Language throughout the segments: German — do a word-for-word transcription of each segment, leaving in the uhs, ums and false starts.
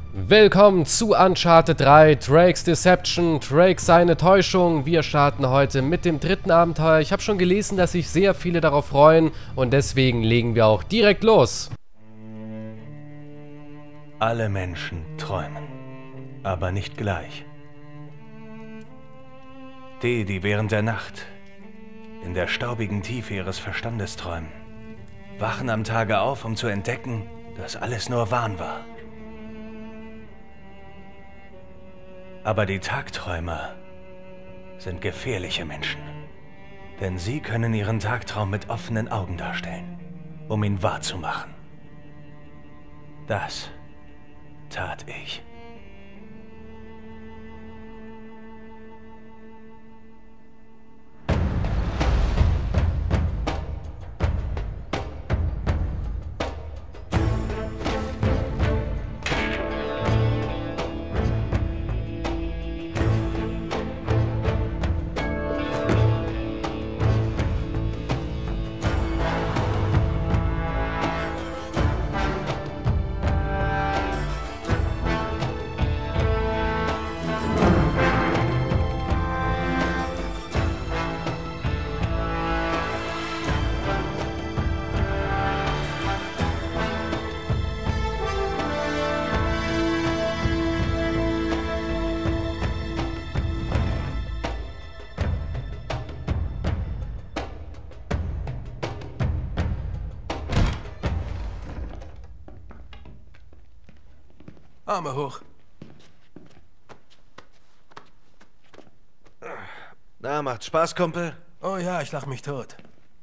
Willkommen zu Uncharted drei, Drakes Deception, Drake seine Täuschung. Wir starten heute mit dem dritten Abenteuer. Ich habe schon gelesen, dass sich sehr viele darauf freuen und deswegen legen wir auch direkt los. Alle Menschen träumen, aber nicht gleich. Die, die während der Nacht in der staubigen Tiefe ihres Verstandes träumen, wachen am Tage auf, um zu entdecken, dass alles nur Wahn war. Aber die Tagträumer sind gefährliche Menschen, denn sie können ihren Tagtraum mit offenen Augen darstellen, um ihn wahrzumachen. Das tat ich. Arme hoch. Na, macht Spaß, Kumpel? Oh ja, ich lach mich tot.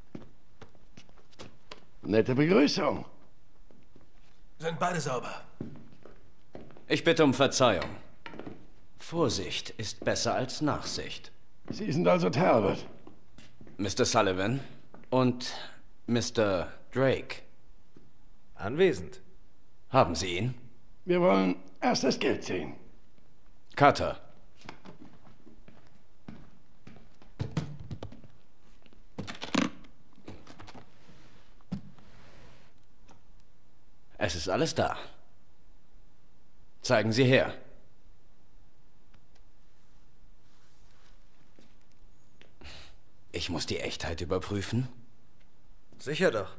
Nette Begrüßung. Sind beide sauber. Ich bitte um Verzeihung. Vorsicht ist besser als Nachsicht. Sie sind also Talbot. Mister Sullivan und Mister Drake. Anwesend. Haben Sie ihn? Wir wollen erst das Geld sehen. Cutter. Es ist alles da. Zeigen Sie her. Ich muss die Echtheit überprüfen. Sicher doch.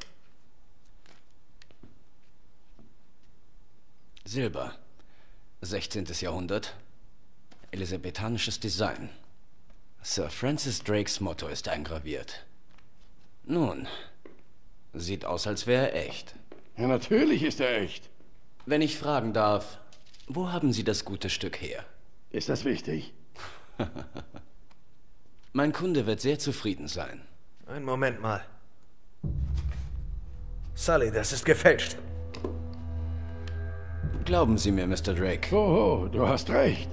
Silber. sechzehntes Jahrhundert. Elisabethanisches Design. Sir Francis Drakes Motto ist eingraviert. Nun, sieht aus, als wäre er echt. Ja, natürlich ist er echt. Wenn ich fragen darf, wo haben Sie das gute Stück her? Ist das wichtig? Mein Kunde wird sehr zufrieden sein. Einen Moment mal. Sully, das ist gefälscht. Glauben Sie mir, Mister Drake. Oh, du hast recht.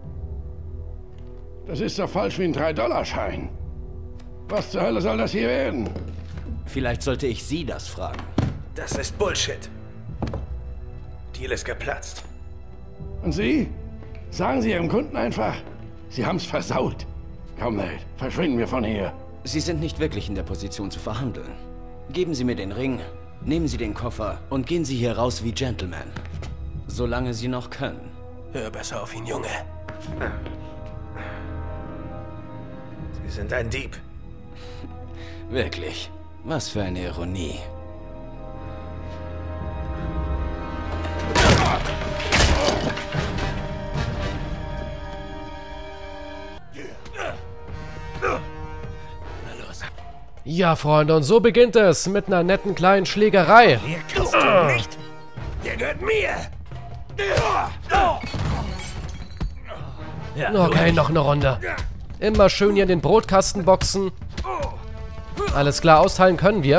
Das ist so falsch wie ein drei Dollar Schein. Was zur Hölle soll das hier werden? Vielleicht sollte ich Sie das fragen. Das ist Bullshit. Deal ist geplatzt. Und Sie? Sagen Sie Ihrem Kunden einfach, Sie haben's versaut. Komm, Nate, verschwinden wir von hier. Sie sind nicht wirklich in der Position zu verhandeln. Geben Sie mir den Ring, nehmen Sie den Koffer und gehen Sie hier raus wie Gentlemen. Solange Sie noch können. Hör besser auf ihn, Junge. Sie sind ein Dieb. Wirklich. Was für eine Ironie. Ja, Freunde, und so beginnt es mit einer netten kleinen Schlägerei. Hier kannst du nicht. Der gehört mir. Okay, noch eine Runde. Immer schön hier in den Brotkasten boxen. Alles klar, austeilen können wir.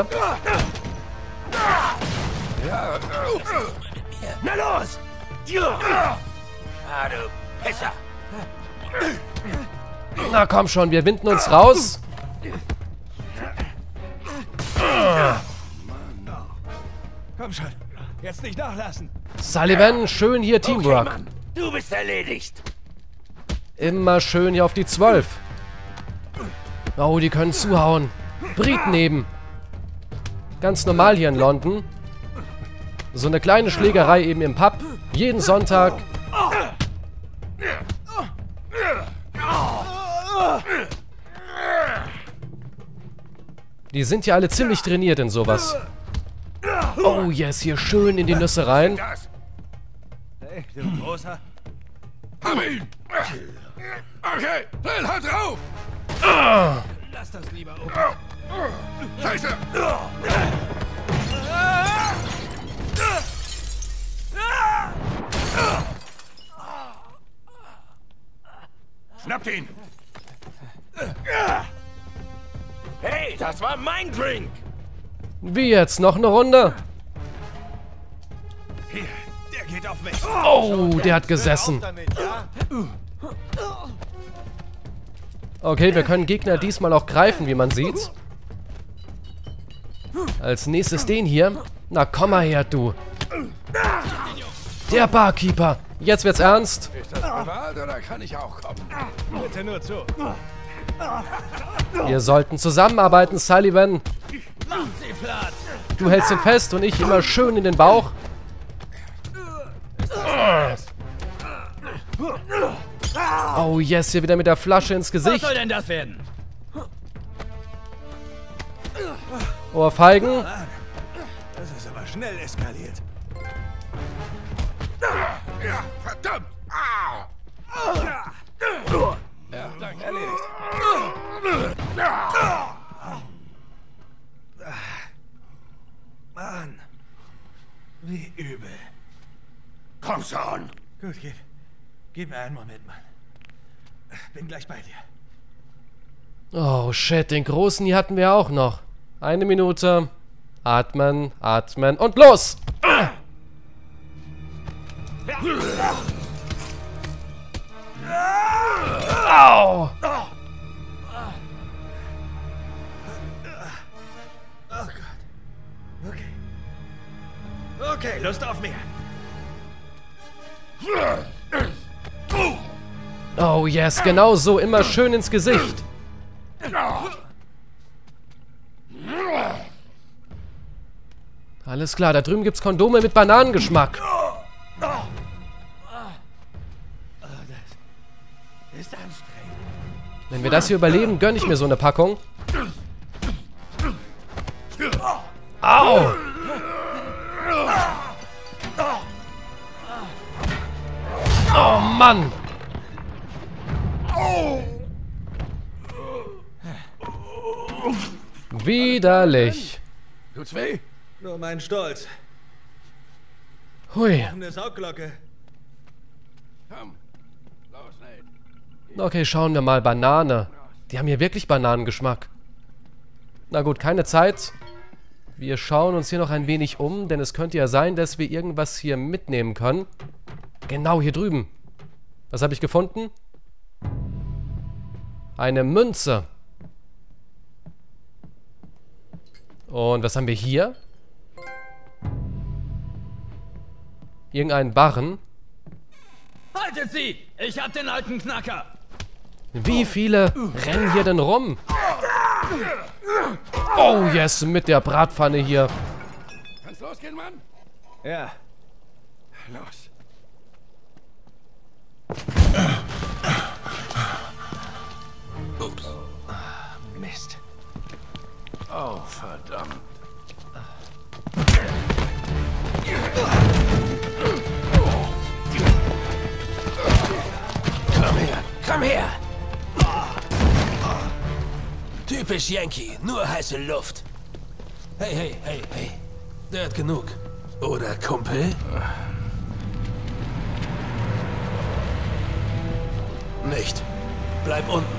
Na los! Ah, du Pisser. Na komm schon, wir winden uns raus. Komm schon, jetzt nicht nachlassen. Sullivan, schön hier Teamwork. Okay, Mann, du bist erledigt. Immer schön hier auf die zwölf. Oh, die können zuhauen. Briten neben. Ganz normal hier in London. So eine kleine Schlägerei eben im Pub. Jeden Sonntag. Die sind ja alle ziemlich trainiert in sowas. Oh yes, hier schön in die Nüsse rein. Hey, du Großer. Hab ihn! Okay, Phil, halt drauf! Lass das lieber, Opa. Scheiße! Schnappt ihn! Hey, das war mein Drink! Wie jetzt? Noch eine Runde? Hier, der geht auf mich. Oh, der hat gesessen. Damit, ja? Okay, wir können Gegner diesmal auch greifen, wie man sieht. Als nächstes den hier. Na, komm mal her, du. Der Barkeeper. Jetzt wird's ernst. Ist das privat oder kann ich auch kommen? Bitte nur zu. Wir sollten zusammenarbeiten, Sullivan. Macht sie platt! Du hältst ihn fest und ich immer schön in den Bauch. Oh yes, hier wieder mit der Flasche ins Was Gesicht. soll denn das werden? Ohrfeigen. Das ist aber schnell eskaliert. Ja, verdammt! Ah. Ja, danke. Erledigt. Mann. Wie übel. Komm schon! Gut, gib. Gib mir einen Moment, Mann. Bin gleich bei dir. Oh shit, den großen hier hatten wir auch noch. Eine Minute. Atmen, atmen und los! Au! Oh Gott. Okay. Okay, Lust auf mehr. Oh yes, genau so, immer schön ins Gesicht. Alles klar, da drüben gibt's Kondome mit Bananengeschmack. Ist anstrengend. Wenn wir das hier überleben, gönne ich mir so eine Packung. Au! Oh Mann! Widerlich. Tut's weh? Nur mein Stolz. Hui. Eine Saugglocke. Komm. Los, Nate. Okay, schauen wir mal. Banane. Die haben hier wirklich Bananengeschmack. Na gut, keine Zeit. Wir schauen uns hier noch ein wenig um, denn es könnte ja sein, dass wir irgendwas hier mitnehmen können. Genau, hier drüben. Was habe ich gefunden? Eine Münze. Und was haben wir hier? Irgendein Barren. Haltet sie! Ich hab den alten Knacker! Wie viele rennen hier denn rum? Oh yes, mit der Bratpfanne hier. Kann's losgehen, Mann? Ja. Los. Ups. Mist. Oh, verdammt. Komm her, komm her! Typisch Yankee, nur heiße Luft. Hey, hey, hey, hey. Der hat genug. Oder, Kumpel? Nicht. Bleib unten.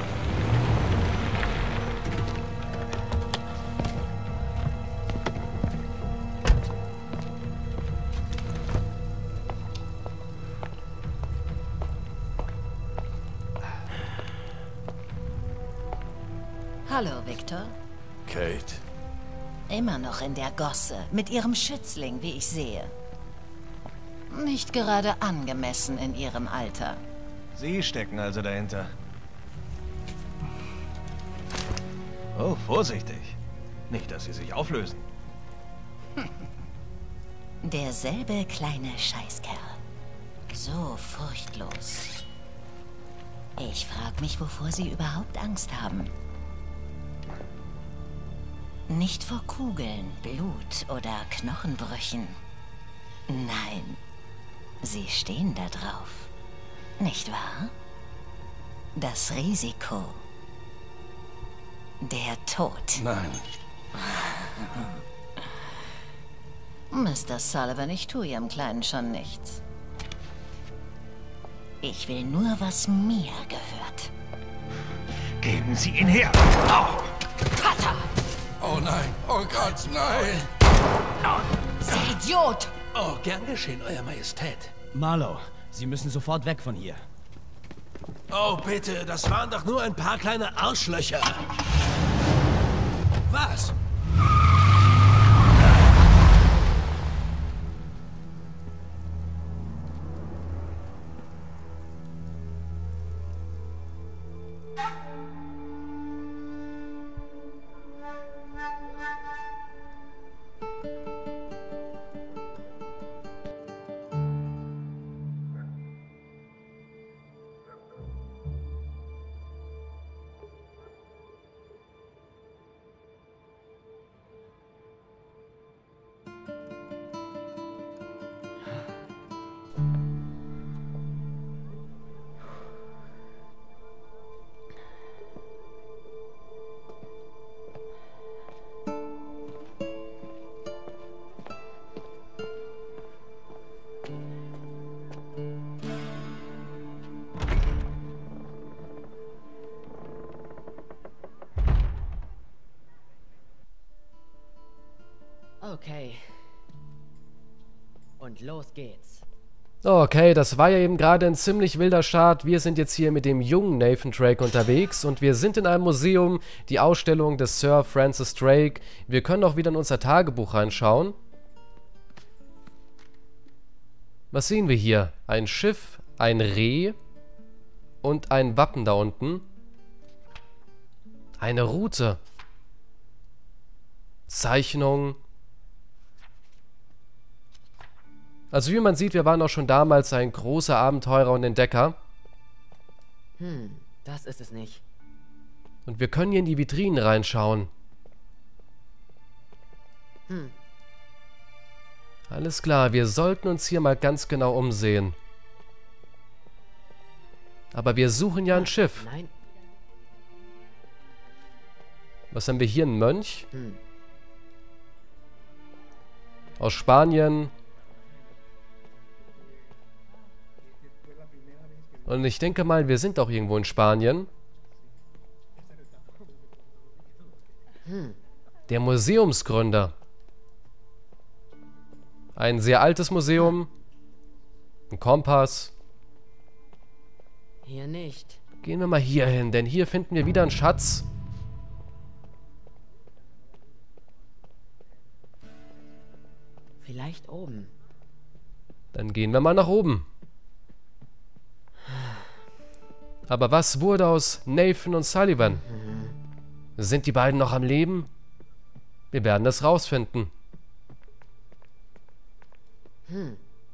Hallo, Victor. Kate. Immer noch in der Gosse, mit ihrem Schützling, wie ich sehe. Nicht gerade angemessen in ihrem Alter. Sie stecken also dahinter. Oh, vorsichtig. Nicht, dass sie sich auflösen. Derselbe kleine Scheißkerl. So furchtlos. Ich frage mich, wovor Sie überhaupt Angst haben. Nicht vor Kugeln, Blut oder Knochenbrüchen. Nein, Sie stehen da drauf. Nicht wahr? Das Risiko. Der Tod. Nein. Mister Sullivan, ich tue Ihrem Kleinen schon nichts. Ich will nur, was mir gehört. Geben Sie ihn her! Oh. Cutter! Oh nein, oh Gott, nein! Sie Idiot! Oh, gern geschehen, Euer Majestät. Marlow, Sie müssen sofort weg von hier. Oh, bitte, das waren doch nur ein paar kleine Arschlöcher. Was? Okay. Und los geht's. Okay, das war ja eben gerade ein ziemlich wilder Start. Wir sind jetzt hier mit dem jungen Nathan Drake unterwegs und wir sind in einem Museum, die Ausstellung des Sir Francis Drake. Wir können auch wieder in unser Tagebuch reinschauen. Was sehen wir hier? Ein Schiff, ein Reh und ein Wappen da unten. Eine Route. Zeichnung. Also wie man sieht, wir waren auch schon damals ein großer Abenteurer und Entdecker. Hm, das ist es nicht. Und wir können hier in die Vitrinen reinschauen. Hm. Alles klar, wir sollten uns hier mal ganz genau umsehen. Aber wir suchen ja ein Schiff. Nein. Was haben wir hier? Ein Mönch? Hm. Aus Spanien. Und ich denke mal, wir sind auch irgendwo in Spanien. Hm. Der Museumsgründer. Ein sehr altes Museum. Ein Kompass. Hier nicht. Gehen wir mal hier hin, denn hier finden wir wieder einen Schatz. Vielleicht oben. Dann gehen wir mal nach oben. Aber was wurde aus Nathan und Sullivan? Sind die beiden noch am Leben? Wir werden das rausfinden. Hm.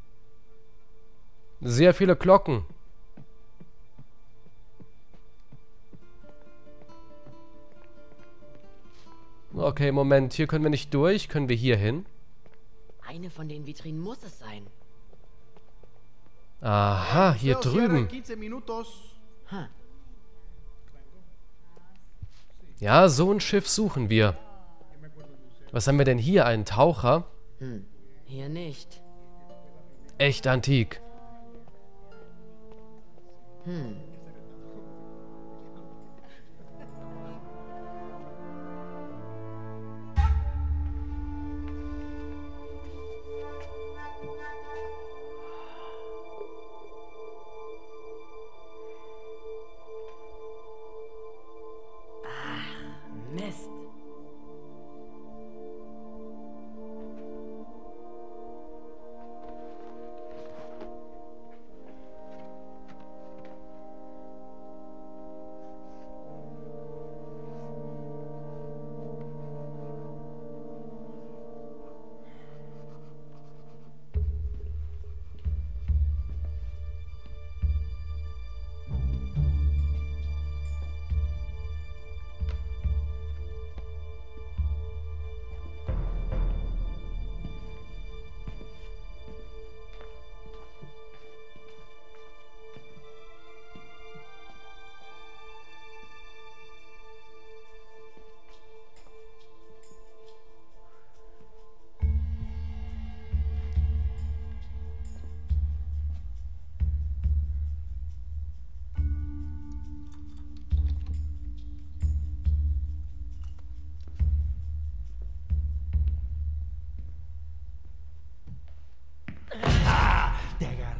Sehr viele Glocken. Okay, Moment. Hier können wir nicht durch. Können wir hier hin? Eine von den Vitrinen muss es sein. Aha, hier drüben. Ha. Ja, so ein Schiff suchen wir. Was haben wir denn hier? Einen Taucher? Hm. Hier nicht. Echt antik. Hm. Mist.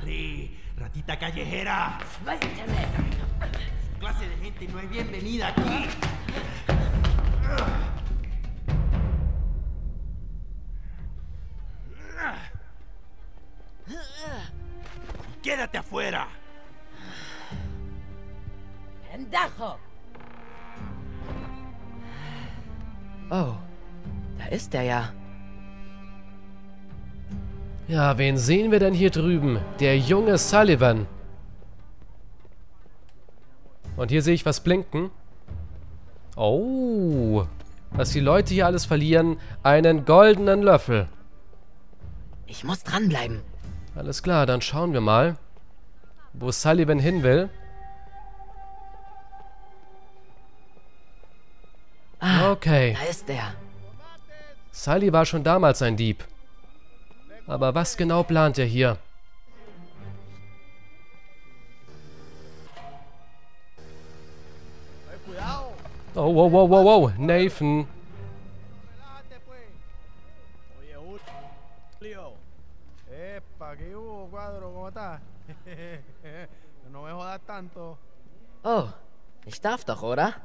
Hombre, ratita callejera. Suélteme. Su clase de gente no es bienvenida aquí. Quédate afuera. Pendejo. Oh, da ist er ja. Ja, wen sehen wir denn hier drüben? Der junge Sullivan. Und hier sehe ich was blinken. Oh, was die Leute hier alles verlieren. Einen goldenen Löffel. Ich muss dranbleiben. Alles klar, dann schauen wir mal, wo Sullivan hin will. Ah, Okay. da ist er. Sully war schon damals ein Dieb. Aber was genau plant er hier? Oh, wow, wow, wow, wow. Nathan. Epa, ¿qué hubo, cuadro? ¿Cómo estás? No me jodas tanto. Oh, ich darf doch, oder?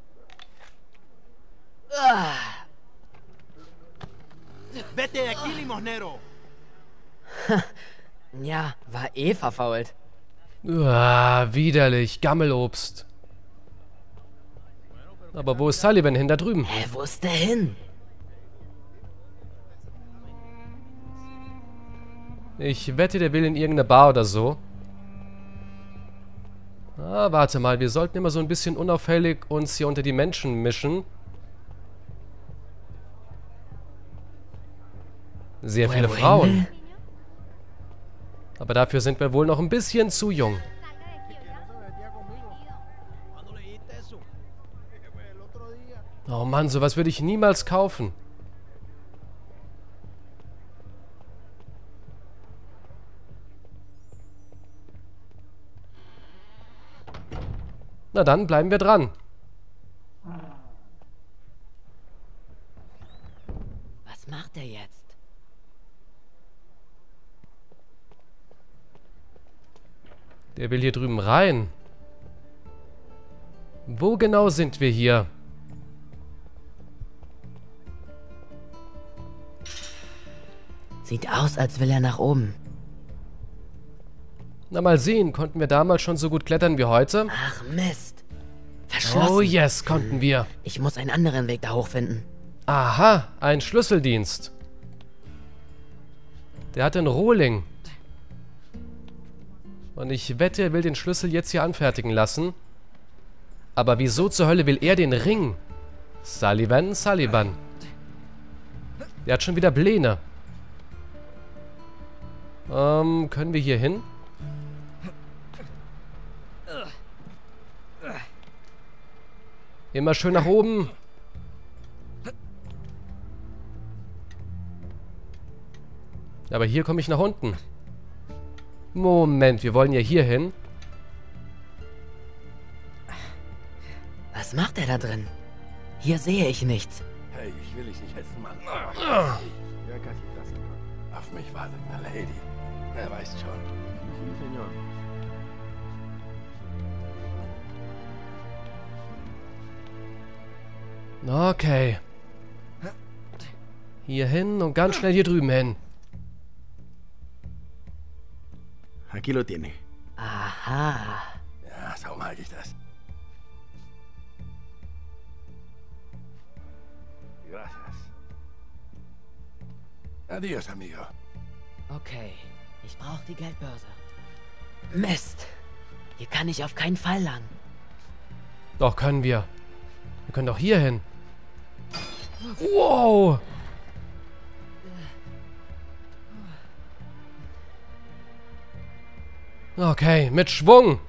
Ah, Vete de aquí, limosnero. ja, war eh verfault. Uah, widerlich. Gammelobst. Aber wo ist Sullivan hin? Da drüben. Hä, wo ist der hin? Ich wette, der will in irgendeine Bar oder so. Ah, warte mal. Wir sollten immer so ein bisschen unauffällig uns hier unter die Menschen mischen. Sehr Wo viele er wohin Frauen. will? Aber dafür sind wir wohl noch ein bisschen zu jung. ¿Cuándo leíste eso? Pues el otro día. Oh Mann, sowas würde ich niemals kaufen. Na dann, bleiben wir dran. Was macht er jetzt? Der will hier drüben rein. Wo genau sind wir hier? Sieht aus, als will er nach oben. Na mal sehen, konnten wir damals schon so gut klettern wie heute? Ach Mist. Verschlossen. Oh yes, konnten wir. Ich muss einen anderen Weg da hochfinden. Aha, ein Schlüsseldienst. Der hat einen Rohling. Und ich wette, er will den Schlüssel jetzt hier anfertigen lassen. Aber wieso zur Hölle will er den Ring? Sullivan, Sullivan. Der hat schon wieder Pläne. Ähm, können wir hier hin? Immer schön nach oben. Aber hier komme ich nach unten. Moment, wir wollen ja hier hin. Was macht er da drin? Hier sehe ich nichts. Hey, ich will dich nicht hetzen, Mann. Ja, casi das. Auf mich wartet eine Lady. Er weiß schon. Sí, señor. Okay. Hier hin und ganz schnell hier drüben hin. Aquí lo tiene. Aha. Ja, so mag ich das. Gracias. Adios, amigo. Okay, ich brauche die Geldbörse. Mist. Hier kann ich auf keinen Fall lang. Doch, können wir. Wir können doch hier hin. Wow. Okay, mit Schwung.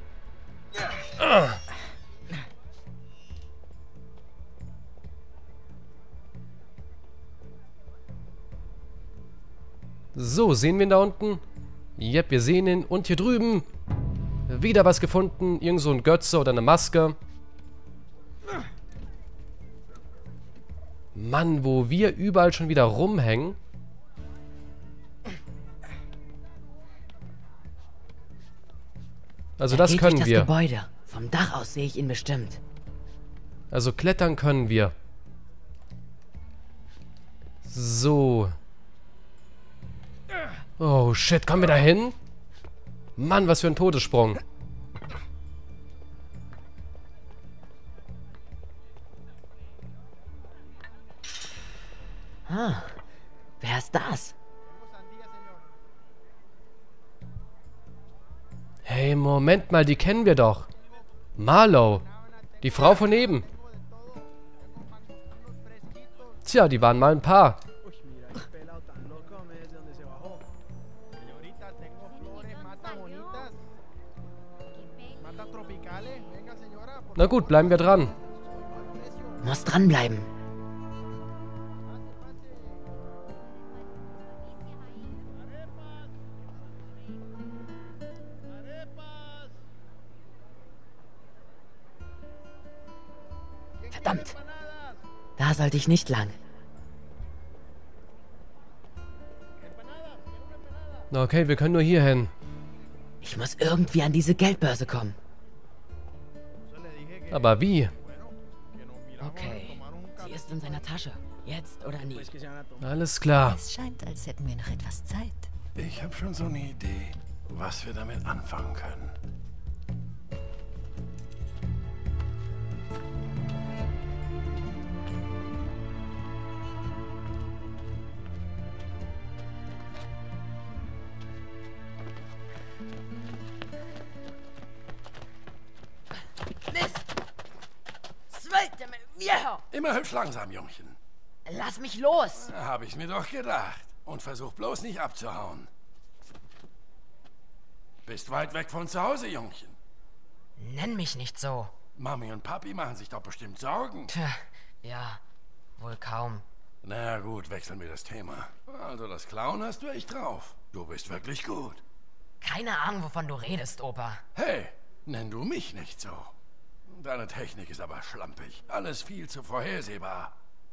So, sehen wir ihn da unten? Yep, wir sehen ihn. Und hier drüben wieder was gefunden. Irgend so ein Götze oder eine Maske. Mann, wo wir überall schon wieder rumhängen. Also Er das geht können durch wir. Das Gebäude. Vom Dach aus sehe ich ihn bestimmt. Also klettern können wir. So. Oh shit, kommen wir da hin? Mann, was für ein Todessprung. Ah, wer ist das? Hey, Moment mal, die kennen wir doch. Marlow. Die Frau von eben. Tja, die waren mal ein Paar. Na gut, bleiben wir dran. Muss dranbleiben. Verdammt. Da sollte ich nicht lang. Na okay, wir können nur hier hin. Ich muss irgendwie an diese Geldbörse kommen. Aber wie? Okay. Sie ist in seiner Tasche. Jetzt oder nie. Alles klar. Es scheint, als hätten wir noch etwas Zeit. Ich habe schon so eine Idee, was wir damit anfangen können. Mist! Svelte me viejo! Immer hübsch langsam, Jungchen. Lass mich los! Habe ich mir doch gedacht. Und versuch bloß nicht abzuhauen. Bist weit weg von zu Hause, Jungchen. Nenn mich nicht so. Mami und Papi machen sich doch bestimmt Sorgen. Tja, ja, wohl kaum. Na gut, wechseln wir das Thema. Also das Klauen hast du echt drauf. Du bist wirklich gut. Keine Ahnung, wovon du redest, Opa. Hey, nenn du mich nicht so. Deine Technik ist aber schlampig. Alles viel zu vorhersehbar.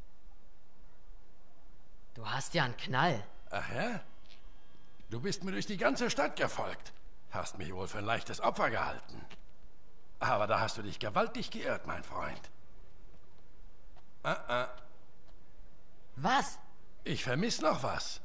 Du hast ja einen Knall. Ach ja? Du bist mir durch die ganze Stadt gefolgt. Hast mich wohl für ein leichtes Opfer gehalten. Aber da hast du dich gewaltig geirrt, mein Freund. Ah, ah. Was? Ich vermiss noch was.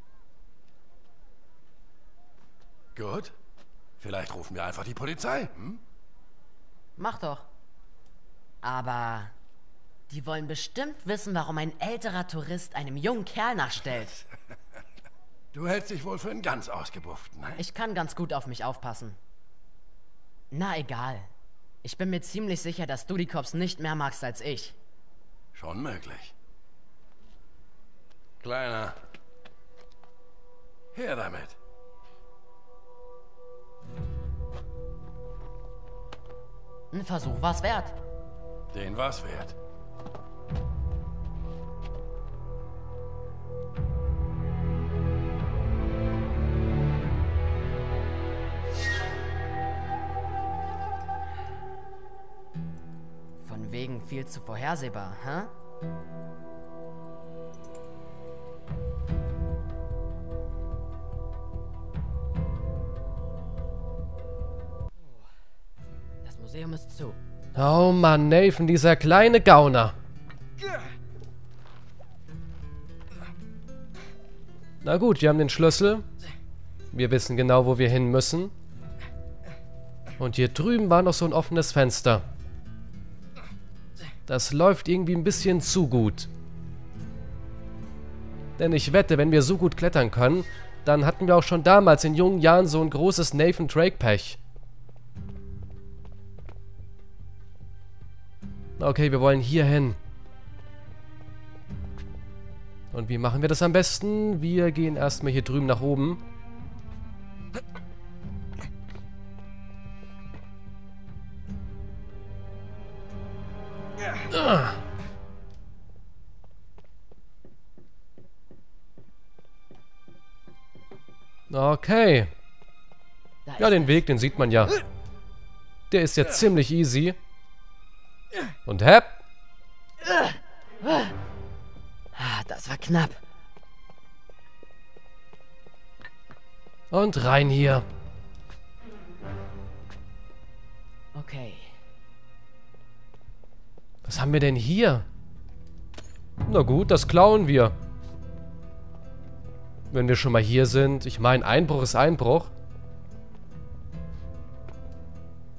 Gut. Vielleicht rufen wir einfach die Polizei, hm? Mach doch. Aber die wollen bestimmt wissen, warum ein älterer Tourist einem jungen Kerl nachstellt. Du hältst dich wohl für einen ganz ausgebufften, ne? Ich kann ganz gut auf mich aufpassen. Na egal. Ich bin mir ziemlich sicher, dass du die Cops nicht mehr magst als ich. Schon möglich. Kleiner. Her damit. Ein Versuch war's wert. Den war's wert. Von wegen viel zu vorhersehbar, hä? Das Museum ist zu. Oh Mann, Nathan, dieser kleine Gauner. Na gut, wir haben den Schlüssel. Wir wissen genau, wo wir hin müssen. Und hier drüben war noch so ein offenes Fenster. Das läuft irgendwie ein bisschen zu gut. Denn ich wette, wenn wir so gut klettern können, dann hatten wir auch schon damals in jungen Jahren so ein großes Nathan Drake-Pech. Okay, wir wollen hier hin. Und wie machen wir das am besten? Wir gehen erstmal hier drüben nach oben. Okay. Ja, den Weg, den sieht man ja. Der ist ja ziemlich easy. Und hepp. Das war knapp. Und rein hier. Okay. Was haben wir denn hier? Na gut, das klauen wir. Wenn wir schon mal hier sind. Ich meine, Einbruch ist Einbruch.